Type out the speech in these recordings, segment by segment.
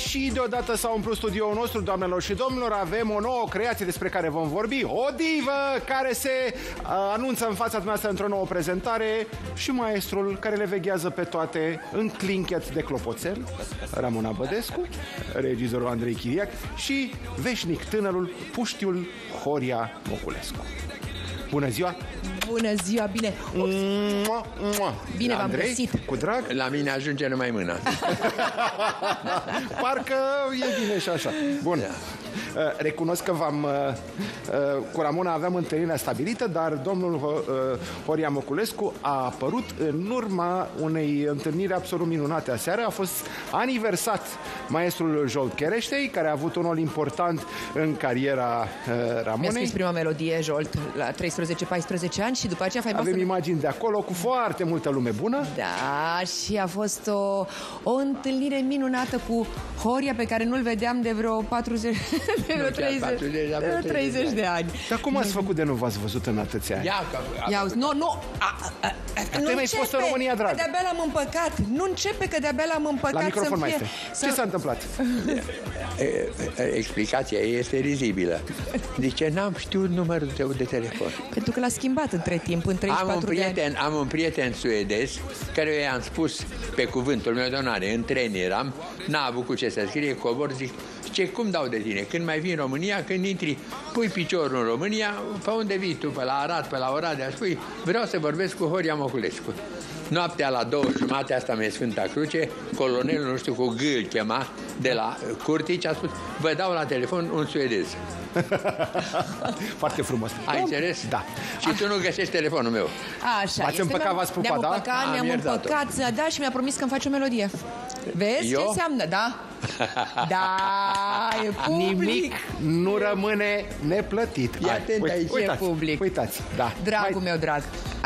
Și deodată s-a umplut studioul nostru, doamnelor și domnilor. Avem o nouă creație despre care vom vorbi. O divă care se anunță în fața dumneavoastră într-o nouă prezentare. Și maestrul care le veghează pe toate în clinchet de clopoțel, Ramona Bădescu, regizorul Andrei Chiriac și veșnic tânărul, puștiul Horia Moculescu. Bună ziua! Bună ziua, bine! Bine v-am găsit! Cu drag? La mine ajunge numai mâna. Parcă e bine și așa. Bun. Recunosc că cu Ramona aveam întâlnirea stabilită, dar domnul Horia Moculescu a apărut în urma unei întâlniri absolut minunate aseară. A fost aniversat maestrul Jolt Chereștei, care a avut un rol important în cariera Ramonei. Mi-a scris prima melodie, Jolt, la 13-14 ani și după aceea avem imagini de acolo cu foarte multă lume bună. Da, și a fost o întâlnire minunată cu Horia, pe care nu-l vedeam de vreo 40... De vreo 30 de ani. Dar cum ați făcut de nu v-ați văzut în atâția ani? Ia, nu te mai fost în România, drag. De-abia l-am împăcat. Nu începe că de-abia l-am împăcat. La microfon, maestre. Ce s-a întâmplat? Explicația este rizibilă. De ce n-am știut numărul tău de telefon? Pentru că l-a schimbat între timp, în 34 de ani. Am un prieten suedez care i-am spus pe cuvântul meu de onoare, în tren eram, n-a avut cu ce să scrie, cobor, zic, cum dau de tine? Când mai vii în România, când intri, pui piciorul în România, pe unde vii tu? Pe la Arad, pe la Oradea, spui, vreau să vorbesc cu Horia Moculescu. Noaptea la 2:30, asta mi-e Sfânta Cruce, colonelul, nu știu, cu G îl chema, de la Curtici, a spus, vă dau la telefon un suedez. Foarte frumos. Ai înțeles? Da. Și tu nu găsești telefonul meu. Așa. V-ați împăcat, v-ați pupat, da? Ne-am împăcat, da, și mi-a promis că îmi face o melodie. Vezi ce înseamnă, da? Da, e public. Nimic nu rămâne neplătit. Ia atent, aici e public. Uitați, da. Dragul meu drag,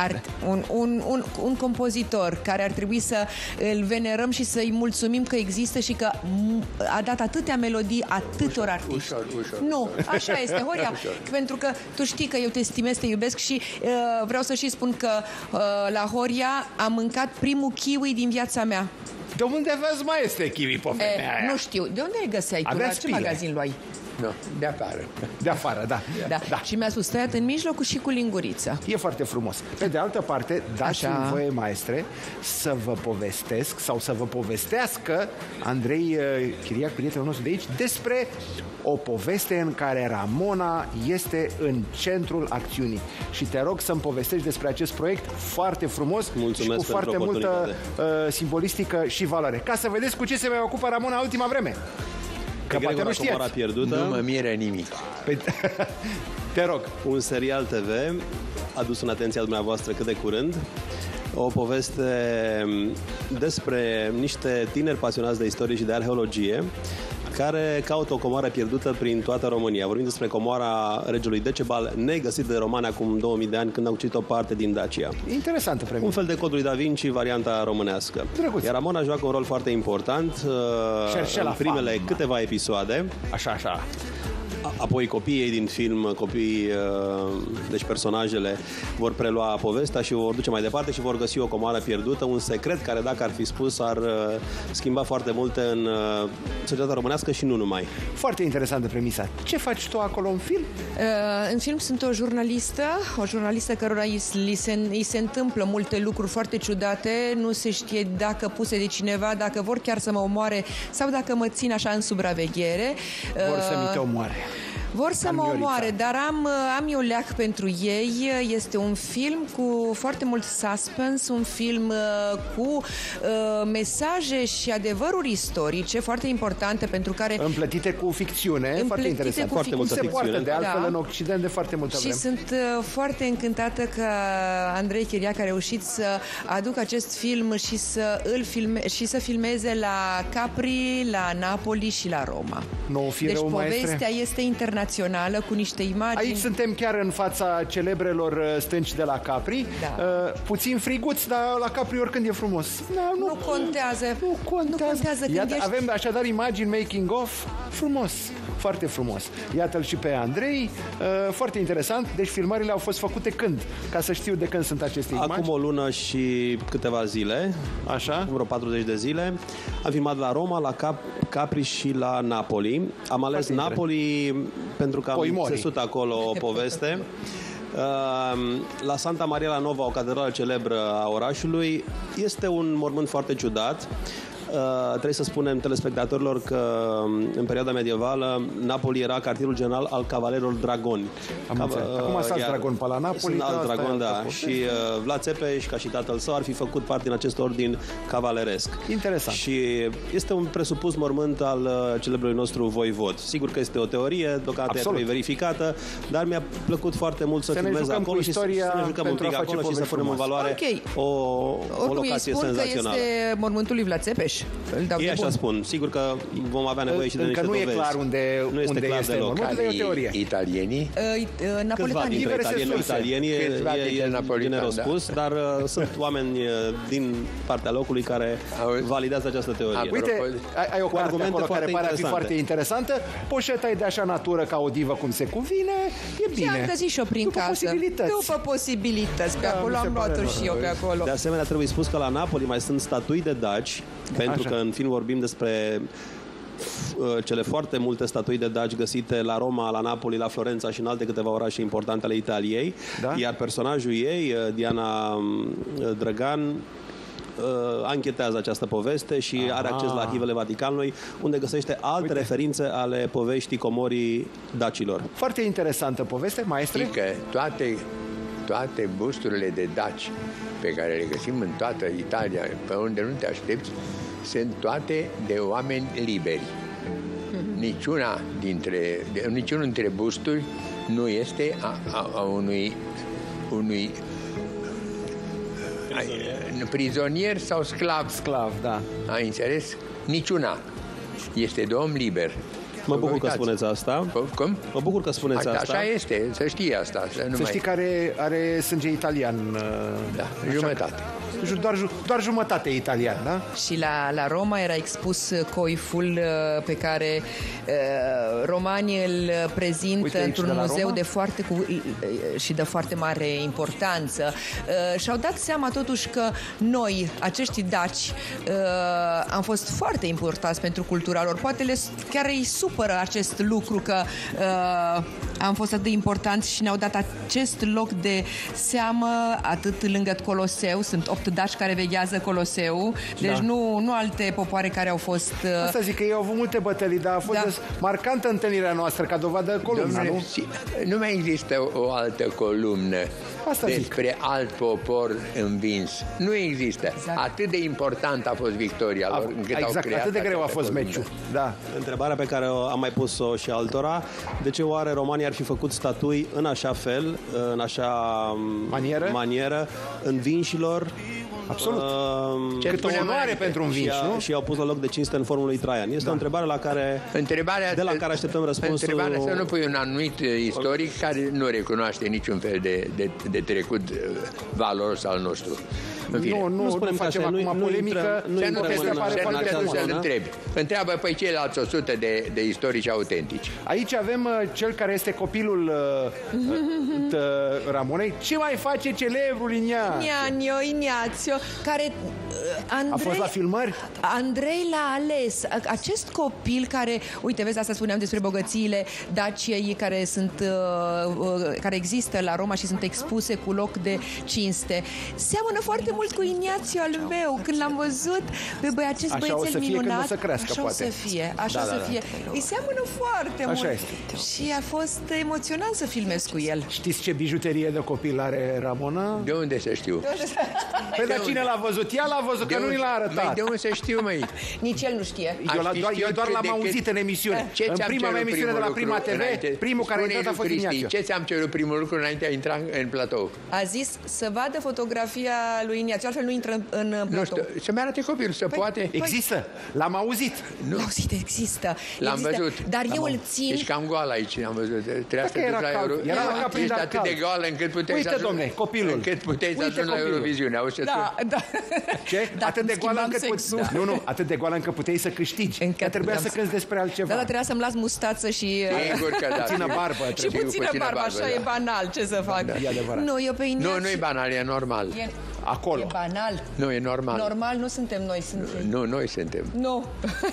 un compozitor care ar trebui să îl venerăm și să-i mulțumim că există și că a dat atâtea melodii atâtor artiști. Ușor. Nu, așa este, Horia. Pentru că tu știi că eu te stimez, te iubesc și vreau să și spun că la Horia am mâncat primul kiwi din viața mea. De unde aveți, maestre, kiwi pe vremea aia? Nu știu. De unde îi găseai tu? La ce magazin luai? Nu, de afară. De afară, da. Și mi-a spus, tăiat în mijlocul și cu linguriță. E foarte frumos. Pe de altă parte, dați-mi voie, maestre, să vă povestesc sau să vă povestească Andrei Chiriac, prietenul nostru de aici, despre o poveste în care Ramona este în centrul acțiunii. Și te rog să-mi povestești despre acest proiect foarte frumos. Mulțumesc și cu foarte multă simbolistică și valoare. Ca să vedeți cu ce se mai ocupă Ramona în ultima vreme. Că poate nu știați. Pierdută. Nu mă miră nimic. Te rog. Un serial TV adus în atenția dumneavoastră cât de curând. O poveste despre niște tineri pasionați de istorie și de arheologie care caută o comoară pierdută prin toată România. Vorbim despre comoara regelui Decebal, negăsit de romani acum 2000 de ani, când au cucerit o parte din Dacia. Interesantă premieră. Un fel de Codul Da Vinci, varianta românească. Drăguț. Iar Ramona joacă un rol foarte important în primele câteva episoade. Așa. Apoi copiii din film, deci personajele, vor prelua povestea și o vor duce mai departe și vor găsi o comoară pierdută, un secret care, dacă ar fi spus, ar schimba foarte multe în societatea românească și nu numai. Foarte interesantă premisa. Ce faci tu acolo în film? În film sunt o jurnalistă cărora îi se întâmplă multe lucruri foarte ciudate, nu se știe dacă puse de cineva, dacă vor chiar să mă omoare sau dacă mă țin așa în supraveghere. Vor să mi te omoare. Vor să mă omoare, dar am eu leac pentru ei. Este un film cu foarte mult suspense, un film cu mesaje și adevăruri istorice foarte importante, pentru care... Împlătite cu ficțiune, foarte interesant. Foarte multă ficțiune. Se poartă de altfel în Occident de foarte multă vreme. Și sunt foarte încântată că Andrei Chiriac a reușit să aducă acest film și să filmeze la Capri, la Napoli și la Roma. Deci povestea este internațională. națională cu niște imagini. Aici suntem chiar în fața celebrelor stânci de la Capri. Da. Puțin friguți, dar la Capri oricând e frumos. Nu contează. Nu contează. Iată, avem așadar imagini making of frumos. Foarte frumos. Iată-l și pe Andrei. Foarte interesant. Deci filmările au fost făcute când? Ca să știu de când sunt aceste imagini. Acum o lună și câteva zile. Așa? Vreo 40 de zile. Am filmat la Roma, la Capri și la Napoli. Am ales Napoli pentru că am țesut acolo o poveste. La Santa Maria la Nova, o catedrală celebră a orașului, este un mormânt foarte ciudat. Trebuie să spunem telespectatorilor că în perioada medievală Napoli era cartierul general al cavalerilor dragoni. Acum s-a dragon pe la Napoli. Sunt alt dragon, da. Și Vlad Țepeș, ca și tatăl său, ar fi făcut parte din acest ordin cavaleresc. Interesant. Și este un presupus mormânt al celebrului nostru voivod. Sigur că este o teorie, deocamdată trebuie verificată, dar mi-a plăcut foarte mult să filmez acolo și să ne jucăm un pic acolo și să punem în valoare o locație senzațională. Este mormântul lui Vlad Țepeș. Ei așa spun. Sigur că vom avea nevoie și de niște dovezi. Încă nu e clar unde este mormântul, e o teorie. Italienii? Câțiva dintre italieni e generos spus, dar sunt oameni din partea locului care validează această teorie. Uite, ai o carte acolo care pare a fi foarte interesantă. Poșeta e de așa natură ca o divă cum se cuvine. E bine. Și am găsit și-o prin casă. După posibilități. Pe acolo am luat-o și eu pe acolo. De asemenea, trebuie spus că la Napoli mai sunt statui de daci, pentru că în film vorbim despre cele foarte multe statui de daci găsite la Roma, la Napoli, la Florența și în alte câteva orașe importante ale Italiei. Iar personajul ei, Diana Drăgan, anchetează această poveste și are acces la arhivele Vaticanului, unde găsește alte referințe ale poveștii comorii dacilor. Foarte interesantă poveste, maestre. Știi că toate busturile de daci pe care le găsim în toată Italia, pe unde nu te aștepți, sunt toate de oameni liberi. Niciunul dintre busturi nu este a unui prizonier sau sclav. Sclav, da. Ai înțeles? Niciuna. Este de om liber. Mă bucur că spuneți asta. Cum? Mă bucur că spuneți asta. Așa este, să știi asta. Să știi că are sânge italian. Da, jumătate. Doar jumătate italian, da? Și la Roma era expus coiful pe care romanii îl prezintă într-un muzeu și de foarte mare importanță. Și-au dat seama totuși că noi, acești daci, am fost foarte importanți pentru cultura lor. Poate chiar îi supără acest lucru că am fost atât de importanți și ne-au dat acest loc de seamă atât lângă Coloseu. Sunt 8 daci care veghează Coloseu. Deci nu alte popoare care au fost... Asta zic că ei au avut multe bătălii, dar a fost marcantă întâlnirea noastră ca dovadă columna, nu? Nu mai există o altă columnă despre alt popor învins. Nu există. Exact. Atât de important a fost victoria lor încât au creat atât de greu a fost meciul. Da. Întrebarea pe care am mai pus-o și altora: de ce oare romanii ar fi făcut statui în așa fel, în așa manieră învinșilor? Absolut. Cât o onoare pentru un vinș, nu? Și au pus la loc de cinste în formul lui Traian. Este o întrebare de la care așteptăm răspunsul. Întrebarea să nu pui un anumit istoric care nu recunoaște niciun fel de trecut valoros al nostru. Nu facem acum polemică. Să-l întrebi. Întreabă pe ceilalți 100 de istorici autentici. Aici avem cel care este copilul Ramonei. Ce mai face celebrul Ignazio, care a fost la filmări? Andrei l-a ales. Acest copil care, uite, vezi, asta spuneam despre bogățiile Daciei care există la Roma și sunt expuse cu loc de cinste. Seamănă foarte mult cu Ignazio al meu. Când l-am văzut pe acest băiețel minunat, așa o să fie. Îi seamănă foarte mult. Și a fost emoționant să filmez cu el. Știți ce bijuterie de copil are Ramona? De unde să știu? Păi dar cine l-a văzut? Ea l-a văzut, că nu ni l-a arătat. De unde să știu, măi? Nici el nu știe. Eu doar l-am auzit în emisiune. În prima mea emisiune de la Prima TV, primul care a intrat a fost Ignazio. Ce ți-am cerut primul lucru înainte a intra în platou? A zis să vadă fotografia lui Iniațiu, altfel nu intră în Nu platou. știu, să-mi arate copilul, să poate. Există, l-am auzit. L-am auzit, există. L-am văzut. Dar eu îl țin... Ești cam goală aici, am văzut. Trebuia să era duci la cald, era la Ești Capri, atât de goală încât puteai Uite, să ajungi... domne, copilul. Încât puteai să ajungi la Euroviziune. Auzi ce Da, da. Ce? Dacă Atât de îmi goală schimbam încât sexul. puteai... Nu, atât de goală încât puteai să câștigi. Încă Că trebuia să puteam cânti despre altceva. Da, dar trebuia să-mi las mustață și... Sigur că da. Puțină barbă. Și puțină barbă, așa e banal, ce să fac? E adevărat. Nu, eu pe Iniațiu... Nu e banal, e normal. Acolo. E banal. Nu, e normal. Normal nu suntem noi, suntem... Nu, noi suntem. Nu.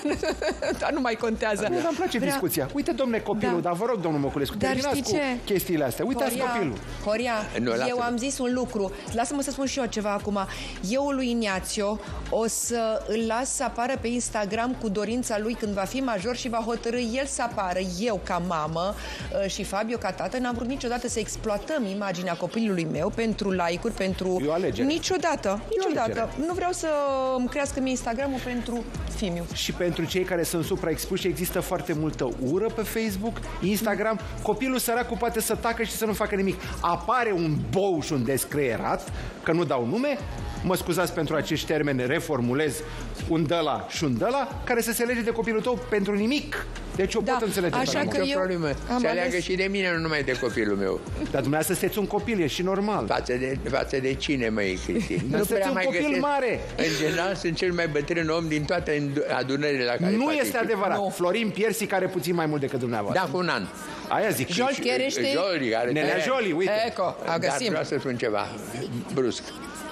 Dar nu mai contează. Mie îmi place discuția. Uite, domne, copilul, Da. dar vă rog, domnul Măculescu, Dar terminați știi cu ce? chestiile astea. Uitați copilul. Horia, Nu, eu lasă-mă. am zis un lucru. Lasă-mă să spun și eu ceva acum. Eu lui Iniațiu o să îl las să apară pe Instagram cu dorința lui când va fi major și va hotărâ el să apară. Eu ca mamă și Fabio ca tată n-am vrut niciodată să exploatăm imaginea copilului meu pentru like-uri, pentru... E o alegere. Niciodată. alegere. Nu vreau să îmi crească mie Instagram-ul pentru Fimiu. Și pentru cei care sunt supraexpuși, există foarte multă ură pe Facebook, Instagram. Copilul săracul poate să tacă și să nu facă nimic. Apare un bou și un descreierat, că nu dau nume, mă scuzați pentru acești termeni, reformulez, un dăla și un dăla, care să se lege de copilul tău pentru nimic. Deci eu pot înțelege. așa doamnă. că Nicio eu problemă. am Se aleagă ales- și de mine, nu numai de copilul meu. Dar dumneavoastră sunteți un copil, e și normal. Față de cine, măi, Cristi? sunteți un copil mare. În general, sunt cel mai bătrân om din toate adunările la care Nu particip. este adevărat. Nu. Florin Piersi care puțin mai mult decât dumneavoastră. Da, cu un an. Aia zic. Jol Cherește. Joli, care... Nenea Joli, uite. Eco, Dar găsim. vreau să spun ceva brusc.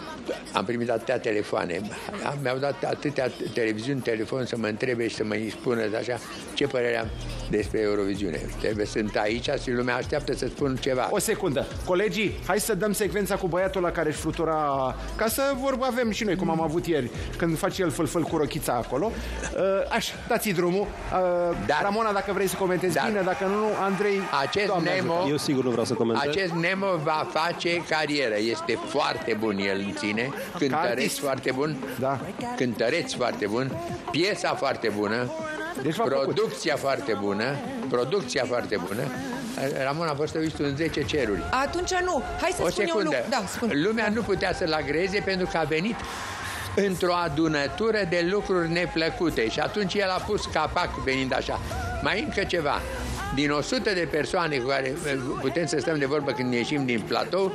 Am primit atâtea telefoane, mi-au dat atâtea televiziuni, telefon să mă întrebe și să mă spună așa ce părere am despre Euroviziune. Sunt aici și lumea așteaptă să spun ceva. O secundă. Colegii, hai să dăm secvența cu băiatul ăla care își flutura, ca să avem și noi, cum am avut ieri, când face el fâlfâl cu rochița acolo. Așa, dați-i drumul. Ramona, dacă vrei să comentezi bine, dacă nu, Andrei, Acest Doamne Nemo, ajută. Eu sigur nu vreau să comentez. acest Nemo va face carieră. Este foarte bun el în sine. Cântăreț artist. foarte bun. Da. Cântăreț foarte bun. Piesa foarte bună. Deci v-a plăcut. Producția foarte bună. Producția foarte bună. Ramon a fost văzut în 10 ceruri. Atunci nu. Hai să O spun eu un secundă. lucru. Da, spun. Lumea nu putea să-l agreze pentru că a venit într-o adunătură de lucruri neplăcute și atunci el a pus capac venind așa. Mai încă ceva. Din 100 de persoane cu care putem să stăm de vorbă când ieșim din platou,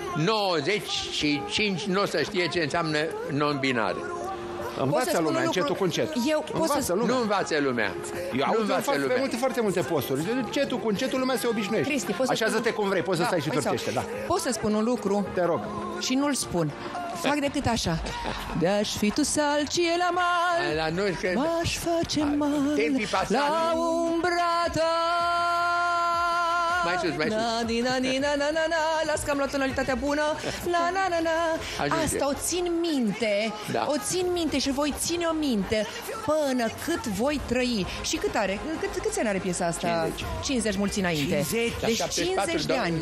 95 nu o să știe ce înseamnă non-binar. Învață spun lumea, un lucru? încetul cu încet. Eu pot să Învață spun- lumea. Nu învață lumea. Eu Nu aud învață lumea. foarte multe posturi. Încetul cu încetul lumea se obișnuiește. Cristi, poți să Așează-te spun- cum vrei, poți să Da, stai și păi sau- torcește, da. Pot să spun un lucru Te rog. și nu-l spun. Fac decât așa. De-aș fi tu salcie la mal, La noi că... m-aș face mal Tempi passati. la umbra ta. Mai sus, mai sus. Na. Las că am luat tonalitatea bună. Na. Ajunge. Asta o țin minte. Da. O țin minte și voi ține-o minte până cât voi trăi. Și cât are? Câți ani are piesa asta? 50. 50 mulți înainte. 50? Deci 50 de ani.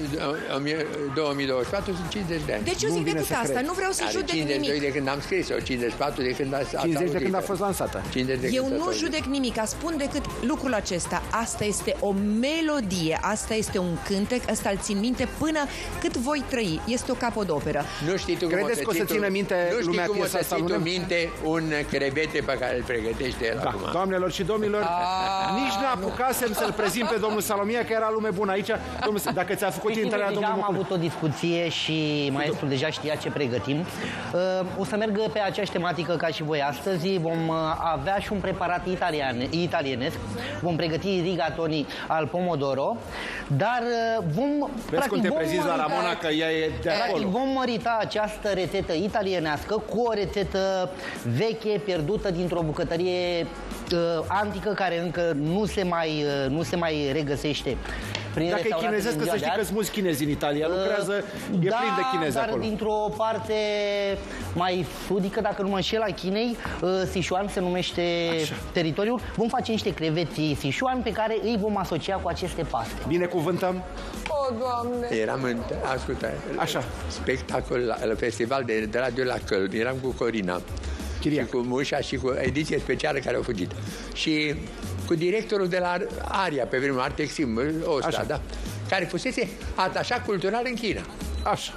2024 sunt 50 de ani. Deci eu Nu-mi zic vine decât să asta. cred. Nu vreau să Are judec 52 nimic. de când am scris-o, 54 de când a 50 de când a fost lansată. 50 de Eu când a nu fost. judec nimic, spun decât lucrul acesta. Asta este o melodie, asta este un cântec, asta îl țin minte până cât voi trăi. Este o capodoperă. Nu știi tu cum Credeți că o să ții tu- țină minte nu știi lumea cum o piesa să asta, ții tu Lunem? minte un crevete pe care îl pregătește el Da, acum. doamnelor și domnilor, nici n-apucasem să-l prezint pe domnul Salomia, că era lume bună aici. Domnul, dacă ți-a făcut intrarea Deja domnul am Măculescu. avut o discuție și maestrul deja știa ce pregătim. O să merg pe aceeași tematică ca și voi astăzi. Vom avea și un preparat italienesc. Vom pregăti rigatoni al pomodoro, dar vom Vezi cum te prezinți la mărita- Ramona, că ea e de acolo. Vom mărita această rețetă italienească cu o rețetă veche, pierdută dintr-o bucătărie antică, care încă nu se mai regăsește. Prin Dacă e restaurantele chinezesc, din să ziua știi de că azi. sunt mulți chinezi în Italia, lucrează, e plin de chinezi dar acolo. dintr-o parte mai sudică, dacă nu mă înșel, a Chinei, Sichuan se numește teritoriul. Vom face niște creveți Sichuan pe care îi vom asocia cu aceste paste. Binecuvântăm. O, Doamne! Eram în, ascultă, Așa. spectacol la festival de radio la Köln. Eram cu Corina. Chiriac. Și cu Mușa și cu ediție specială care au fugit. Și cu directorul de la Aria, pe vremea Artexim, ăsta, Așa. da? Care fusese atașat cultural în China. Așa.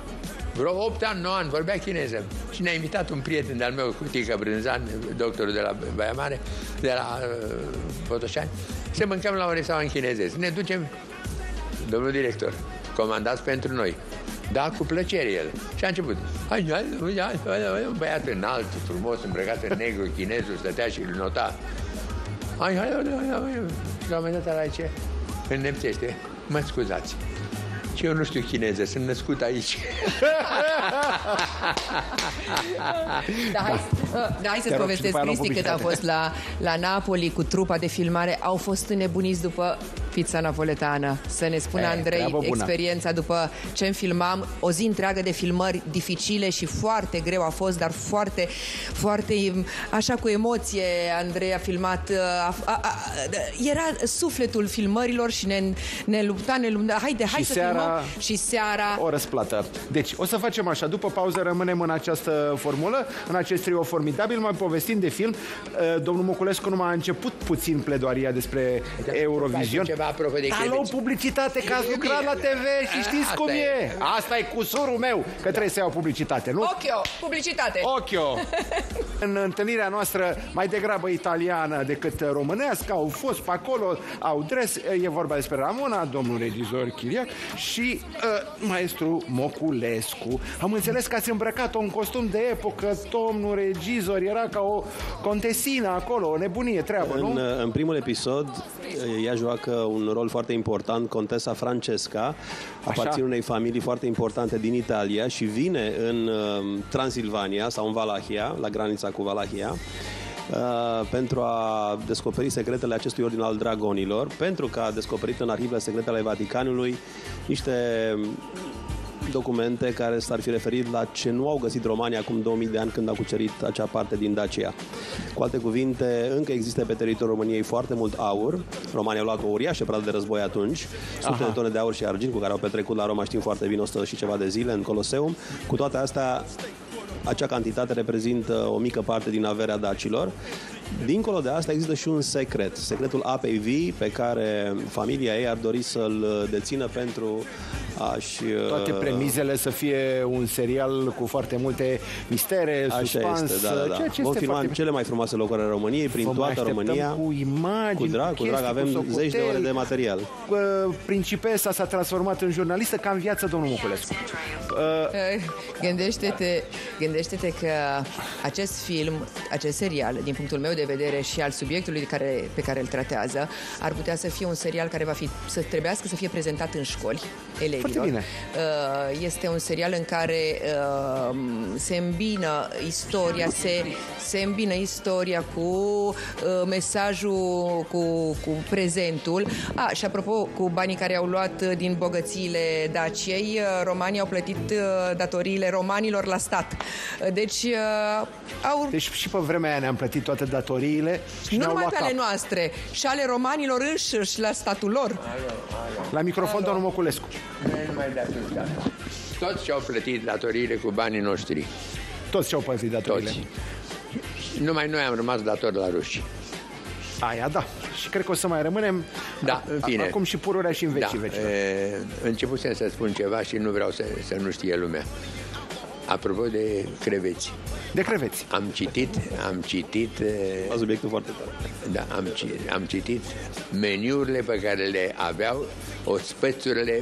vreo 8 ani, 9 ani, vorbea chineză. Și ne-a invitat un prieten de-al meu, Tică Brânzan, doctorul de la Baia Mare, de la Botoșani, să mâncăm la un restaurant chinezesc. Ne ducem, domnul director, comandați pentru noi. Da, cu plăcere el. Și a început. Un băiat înalt, frumos, îmbrăcat în negru, chinezul, stătea și îl nota. Și la un moment dat la aici, înnemțește. Mă scuzați. Și eu nu știu chineză, sunt născut aici. Hai să-ți povestesc, Cristi, cât a fost la Napoli cu trupa de filmare. Au fost înnebuniți după pizza napoletană. Să ne spună Andrei experiența după ce filmam. O zi întreagă de filmări dificile și foarte greu a fost, dar foarte, foarte așa cu emoție. Andrei a filmat. Era sufletul filmărilor și ne lupta. Hai să filmăm. Și seara o răsplată. Deci, o să facem așa. După pauză rămânem în această formulă, în acest trio formidabil, mai povestim de film. Domnul Moculescu numai a început puțin pledoaria despre Eurovision. Alo, publicitate, că ați lucrat la TV și știți cum e. Asta e cusurul meu, că trebuie să iau publicitate, nu? Ochio, publicitate. Ochio. În întâlnirea noastră, mai degrabă italiană decât românească, au fost pe acolo, au dres, e vorba despre Ramona, domnul regizor Chiriac și maestru Moculescu. Am înțeles că ați îmbrăcat-o în costum de epocă, domnul regizor, era ca o contesină acolo, o nebunie treabă, nu? În primul episod, ea joacă un rol foarte important, contesa Francesca, aparține unei familii foarte importante din Italia și vine în Transilvania sau în Valahia, la granița cu Valahia, pentru a descoperi secretele acestui ordin al dragonilor, pentru că a descoperit în arhivele secrete ale Vaticanului niște documente care s-ar fi referit la ce nu au găsit romanii acum 2000 de ani când au cucerit acea parte din Dacia. Cu alte cuvinte, încă există pe teritoriul României foarte mult aur. Romanii au luat o uriașă pradă de război atunci, sute de tone de aur și argint cu care au petrecut la Roma, știm foarte bine, 100 și ceva de zile în Coloseum. Cu toate astea, acea cantitate reprezintă o mică parte din averea dacilor. Dincolo de asta există și un secret, secretul apei vii pe care familia ei ar dori să-l dețină pentru a-și... Toate premizele să fie un serial cu foarte multe mistere, suspans. Așa este, da. Vom filma în cele mai frumoase locuri ale României, prin toată România. Cu imagini, cu drag, avem zeci de ore de material. Principesa s-a transformat în jurnalistă, ca în viață, domnul Moculescu. Gândește-te că acest film, acest serial, din punctul meu de vedere și al subiectului pe care îl tratează, ar putea să fie un serial care să trebuiască să fie prezentat în școli elevilor. Foarte bine. Este un serial în care se îmbină istoria cu mesajul, cu prezentul. Și apropo, cu banii care au luat din bogățiile Daciei, romanii au plătit datoriile romanilor la stat. Deci și pe vremea aia ne-am plătit toate datoriile și nu numai pe ale noastre, și ale romanilor înșiși la statul lor. La microfon, domnul Moculescu. Toți și-au plătit datoriile cu banii noștri. Toți și-au plătit datoriile. Toți. Numai noi am rămas datori la ruși. Aia, da. Și cred că o să mai rămânem. Da, în fine. Acum și pururea și în vecii vecii. Începusem să spun ceva și nu vreau să nu știe lumea. Apropo de creveți. De creveți. Am citit subiectul foarte tare. Da, am citit meniurile pe care le aveau ospățurile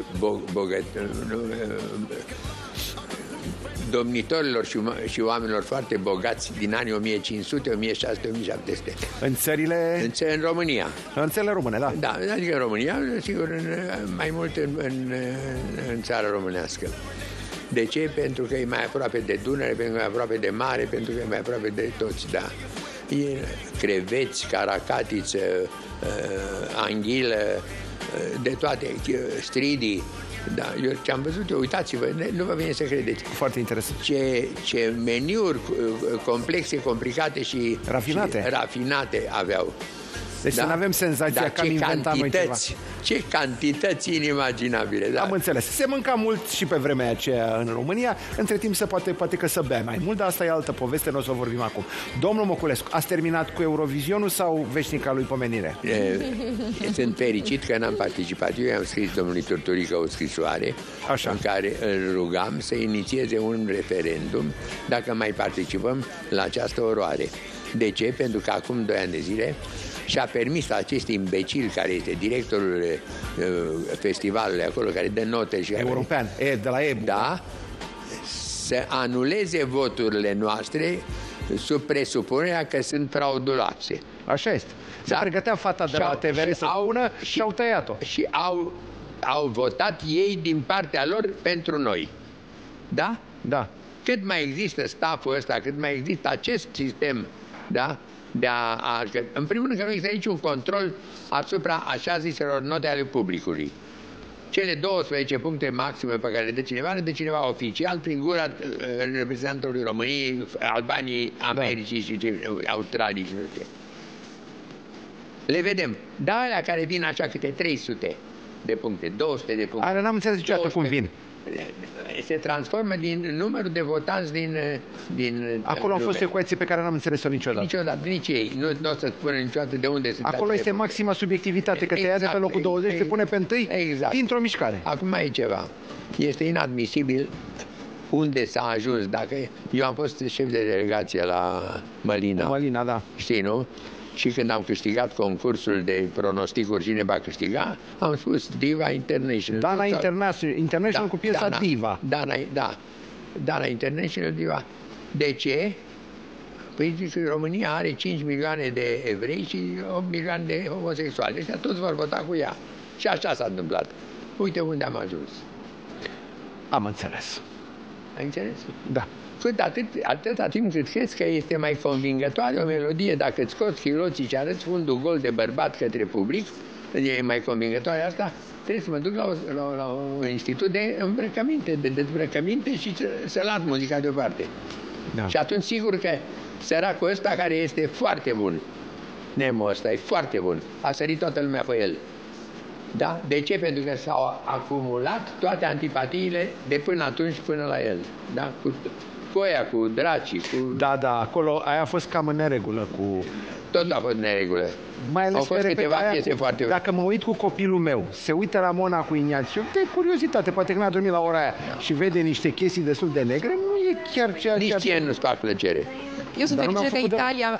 domnitorilor și oamenilor foarte bogați din anii 1500, 1600, 1700. În țările... În România. În țările române, da. Da, adică în România, sigur, mai mult în țara românească. De ce? Pentru că e mai aproape de Dunăre, pentru că e mai aproape de mare, pentru că e mai aproape de toți, da. Creveți, caracatiță, anghilă, de toate, stridii. Da, eu ce-am văzut, uitați-vă, nu vă vine să credeți. Foarte interesant. Ce meniuri complexe, complicate și rafinate aveau. Deci să nu avem senzația că am inventat noi ceva. Ce cantități inimaginabile. Da. Am înțeles. Se mânca mult și pe vremea aceea în România. Între timp poate că să bea mai mult, dar asta e altă poveste, nu o să o vorbim acum. Domnul Moculescu, ați terminat cu Eurovizionul sau veșnica lui pomenire? Sunt fericit că n-am participat. Eu i-am scris domnului Turturică o scrisoare în care îl rugam să inițieze un referendum dacă mai participăm la această oroare. De ce? Pentru că acum 2 ani de zile și-a permis acest imbecil care este directorul festivalului acolo, care dă note și european, de la EBU. Da, să anuleze voturile noastre sub presupunerea că sunt frauduloase. Așa este. Se pregătea fata de la TVR să spună și au tăiat-o. Și au votat ei din partea lor pentru noi. Da? Da. Cât mai există stafful ăsta, cât mai există acest sistem, da? În primul rând că nu există niciun control asupra așa ziselor note ale publicului. Cele 12 puncte maxime pe care le dă cineva, le dă cineva oficial prin gura reprezentantului României, Albaniei, Americii și Australii și nu știu. Le vedem. Dar alea care vin așa câte 300 de puncte, 200 de puncte. Alea n-am înțeles niciodată cum vin. Se transformă din numărul de votanți din acolo au fost ecuații pe care n-am înțeles-o niciodată. Niciodată, nici ei. Nu o să spună niciodată de unde sunt. Acolo este maxima subiectivitate, că te ia de pe locul 20, te pune pe întâi dintr-o mișcare. Acum e ceva. Este inadmisibil unde s-a ajuns. Dacă eu am fost șef de delegație la Mălina. Mălina, da. Știi, nu? Și când am câștigat concursul de pronosticuri cine va câștiga, am spus Diva International. Dana International cu piesa Diva. Dana International Diva. De ce? Păi zic că România are 5 milioane de evrei și 8 milioane de homosexuali. Ăștia toți vor vota cu ea. Și așa s-a întâmplat. Uite unde am ajuns. Am înțeles. Ai înțeles? Da. Atâta timp cât crezi că este mai convingătoare o melodie, dacă îți scoți chiloții și arăți fundul gol de bărbat către public, e mai convingătoare asta, trebuie să mă duc la un institut de îmbrăcăminte, de dezbrăcăminte și să las muzica deoparte. Da. Și atunci sigur că săracul ăsta care este foarte bun, Nemo ăsta e foarte bun, a sărit toată lumea pe el. Da? De ce? Pentru că s-au acumulat toate antipatiile de până atunci până la el. Da? Cu aia, cu dracii, cu... Da, acolo aia a fost cam în neregulă cu... Tot a fost în neregulă. Mai ales, au fost câteva piese foarte... Dacă mă uit cu copilul meu, se uită la Mona cu Ignațiu, de curiozitate, poate că n-a dormit la ora aia și vede niște chestii destul de negre, nu e chiar ceea ce... Nici ție nu-ți fac plăcere. Eu sunt fericită că Italia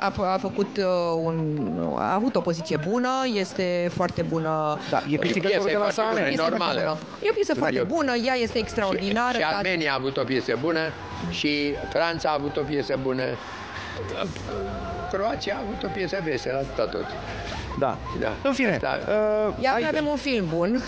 a avut o poziție bună, este foarte bună. Da, e câștigătorul de la Sanremo. Normală. E o piesă foarte bună, ea este extraordinară. Și Armenia a avut o piesă bună și Franța a avut o piesă bună. Croația a avut o piesă veselă, tot. Da. În fine. Iar avem un film bun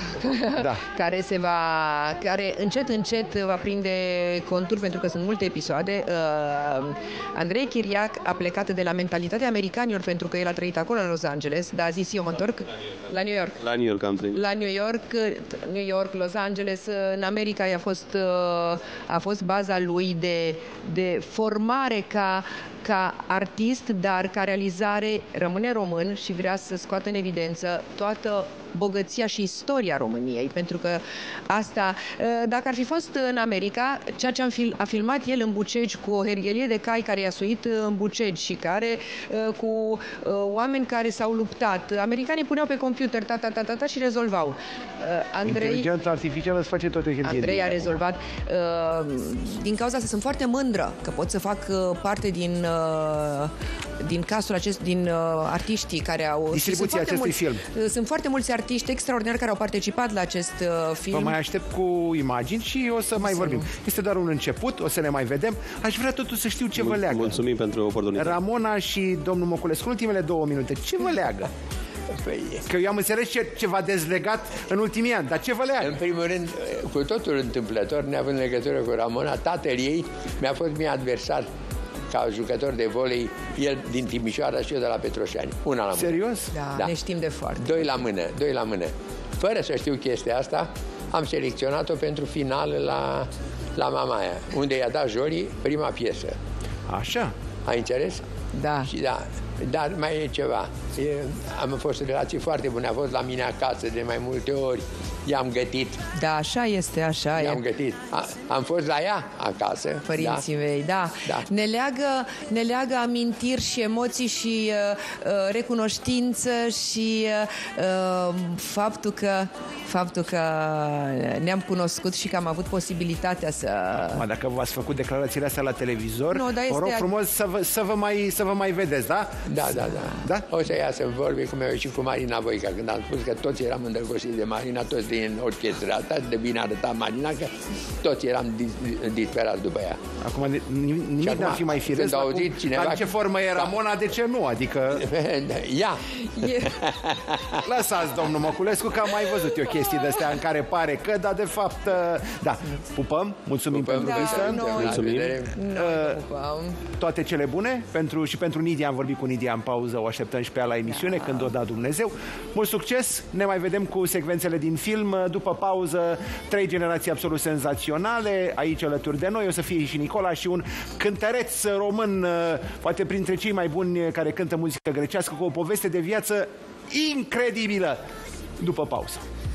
care încet va prinde contur pentru că sunt multe episoade. Andrei Chiriac a plecat de la mentalitatea americanilor pentru că el a trăit acolo în Los Angeles, dar a zis eu mă întorc la New York. La New York am trăit. La New York, Los Angeles, în America a fost baza lui de formare ca artist, dar ca realizare rămâne român și vrea să scoată în evidență toată bogăția și istoria României, pentru că asta, dacă ar fi fost în America, ceea ce a filmat el în Bucegi cu o herghelie de cai care i-a suit în Bucegi și cu oameni care s-au luptat, americanii puneau pe computer și rezolvau. Inteligența artificială îți face toate hergheliile. Andrei a rezolvat. Din cauza asta sunt foarte mândră că pot să fac parte din castul acest, din artiștii care au... Distribuția acestui film. Sunt foarte mulți artiști extraordinari care au participat la acest film. Vă mai aștept cu imagini și o să mai vorbim. Este doar un început, o să ne mai vedem. Aș vrea totuși să știu ce vă leagă. Mulțumim pentru oportunitate. Ramona și domnul Moculescu, ultimele 2 minute, ce vă leagă? Că eu am înțeles ce v-a dezlegat în ultimii ani, dar ce vă leagă? În primul rând, cu totul întâmplător, neavând legătură cu Ramona, tatăl ei mi-a fost mie adversar ca jucător de volei, el din Timișoara și eu de la Petroșani. Una la mână. Serios? Da, ne știm de foarte. 2 la mână. Fără să știu chestia asta, am selecționat-o pentru final la Mamaia, unde i-a dat Jori prima piesă. Așa? Ai înțeles? Da. Și Dar mai e ceva. Am fost relații foarte bune. A fost la mine acasă de mai multe ori. I-am gătit. Da, așa este, așa e. I-am gătit. Am fost la ea acasă. Părinții mei, da. Ne leagă amintiri și emoții și recunoștință și faptul că ne-am cunoscut și că am avut posibilitatea să... Dacă v-ați făcut declarațiile astea la televizor, vă rog frumos să vă mai vedeți, da? Da? O să iasă vorbe cum eu și cu Marina Voica, când am spus că toți eram îndrăgostiți de Marina, toți din orchestra asta, de bine arăta Marina, că toți eram disperați după ea. Acum nimic n-ar fi mai firesc. Dar în ce formă e Ramona, de ce nu? Adică... Ia! Lăsați, domnul Măculescu, că am mai văzut eu chestii de-astea în care pare că, dar de fapt... Da, pupăm, mulțumim pentru vizită. Mulțumim. Toate cele bune și pentru Nidia. Am vorbit cu Nidia în pauză, o așteptăm și pe ea la emisiune, când o da Dumnezeu. Mult succes, ne mai vedem cu secvențele din film. După pauză, 3 generații absolut senzaționale. Aici alături de noi o să fie și Nicola și un cântăreț român, poate printre cei mai buni care cântă muzică grecească, cu o poveste de viață incredibilă. După pauză.